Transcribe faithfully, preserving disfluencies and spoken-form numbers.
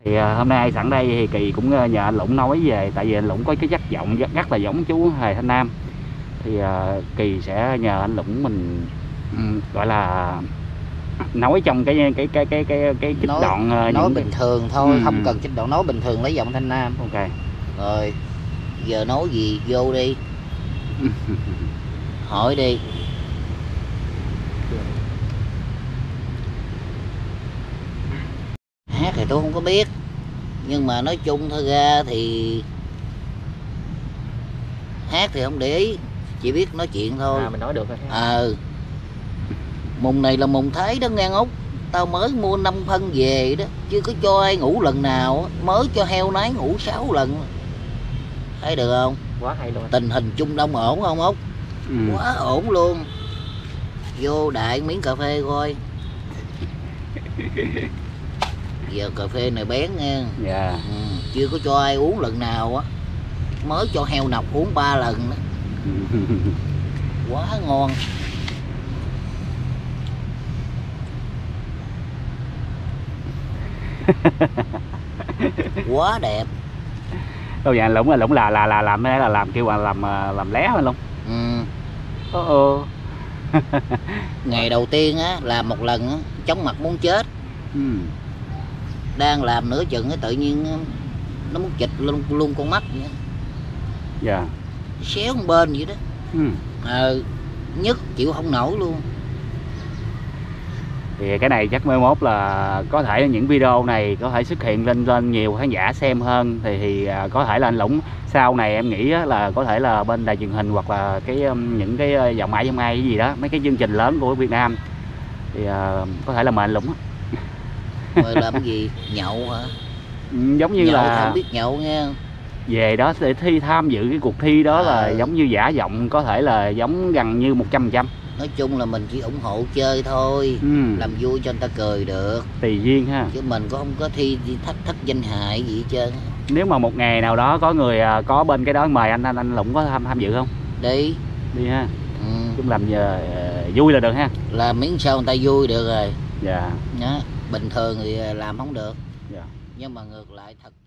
Thì à, hôm nay sẵn đây thì Kỳ cũng nhờ anh Lũng nói về, tại vì anh Lũng có cái chất giọng rất, rất là giống chú Hề Thanh Nam. Thì à, Kỳ sẽ nhờ anh Lũng mình um, gọi là nói trong cái cái cái cái cái cái trích nói, đoạn uh, nói những bình thường thôi, ừ. không cần trích đoạn, nói bình thường lấy giọng Thanh Nam. Ok. Rồi giờ nói gì vô đi. Hỏi đi. Hát thì tôi không có biết, nhưng mà nói chung thôi ra thì hát thì không để ý, chỉ biết nói chuyện thôi. À, mình nói được rồi. Ờ à, mùng này là mùng Thái đó nghe Út. Tao mới mua năm phân về đó, chưa có cho ai ngủ lần nào. Mới cho heo nái ngủ sáu lần. Thấy được không? Quá hay luôn. Tình hình Trung Đông ổn không Út? Ừ. Quá ổn luôn. Vô đại miếng cà phê coi. Giờ cà phê này bén nha. Dạ. Ừ, chưa có cho ai uống lần nào á. Mới cho heo nọc uống ba lần đó. Quá ngon. Quá đẹp. Đâu vậy Lũng là Lũng là là là làm là làm kêu là làm làm lé hả Lũng? Ừ. Ô ô. Ngày đầu tiên á làm một lần á, chóng mặt muốn chết. Ừ. Đang làm nửa chừng á tự nhiên nó muốn chịch luôn, luôn con mắt vậy. Dạ. Xéo một bên vậy đó. Ừ. Ờ, nhức chịu không nổi luôn. Thì cái này chắc mai mốt là có thể những video này có thể xuất hiện lên lên nhiều khán giả xem hơn, thì, thì có thể là anh Lũng sau này em nghĩ là có thể là bên đài truyền hình hoặc là cái những cái Giọng Ai Giống Ai cái gì đó, mấy cái chương trình lớn của Việt Nam thì uh, có thể là mời anh Lũng. Mời làm cái gì? Nhậu hả? Giống như nhậu là không biết nhậu nha. Về đó để thi tham dự cái cuộc thi đó à. Là giống như giả giọng, có thể là giống gần như một trăm phần trăm. Nói chung là mình chỉ ủng hộ chơi thôi. Ừ. Làm vui cho người ta cười được. Tùy duyên ha. Chứ mình cũng không có thi thách thách danh hại gì hết trơn. Nếu mà một ngày nào đó có người có bên cái đó mời anh anh anh Lũng có tham tham dự không? Đi. Đi ha. Ừ. Chúng làm giờ uh, vui là được ha. Làm miếng sao người ta vui được rồi. Dạ. Đó. Bình thường thì làm không được. Dạ. Nhưng mà ngược lại thật